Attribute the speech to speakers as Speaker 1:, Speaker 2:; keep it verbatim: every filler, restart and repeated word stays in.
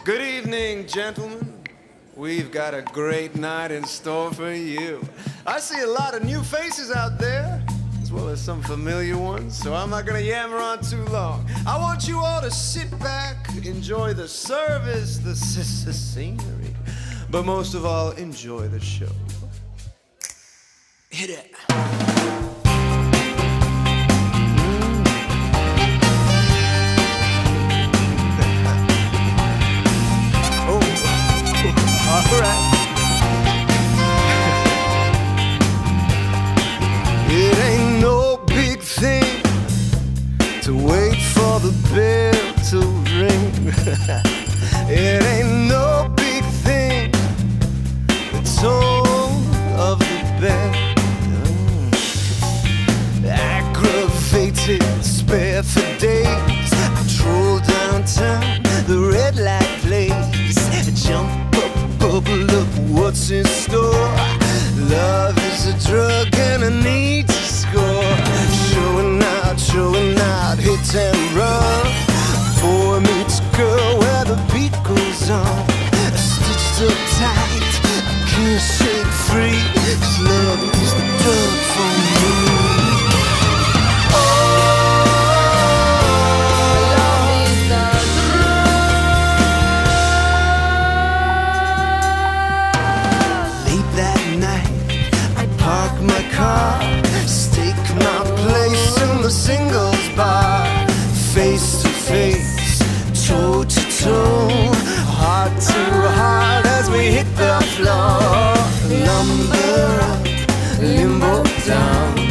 Speaker 1: Good evening, gentlemen. We've got a great night in store for you. I see a lot of new faces out there, as well as some familiar ones, so I'm not gonna yammer on too long. I want you all to sit back, enjoy the service, the scenery, but most of all, enjoy the show. Hit it. Alright. It ain't no big thing to wait for the bell to ring. It ain't no big thing, the tone of the bell. Aggravated, spare for days. I troll downtown, the red light plays. Jump up, bubble up, what's in store? Love is a drug and I need to score. Showing out, showing out, hit and run. Boy meets girl where the beat goes on. Stitched up tight, I can't shake free. 'Cause love is the drug for me. My car, stake my place in the singles bar. Face to face, toe to toe, heart to heart as we hit the floor. Lumber up, limbo down.